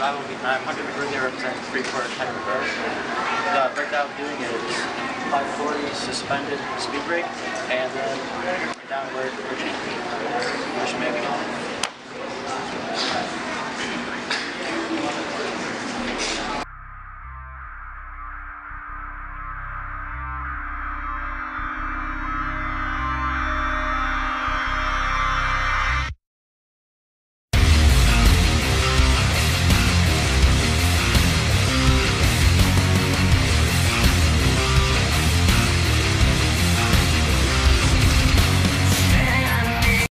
I'm going to really represent Freeport type of bird. The breakdown I'm doing is 540 suspended speed brake, and then downward pushing maybe.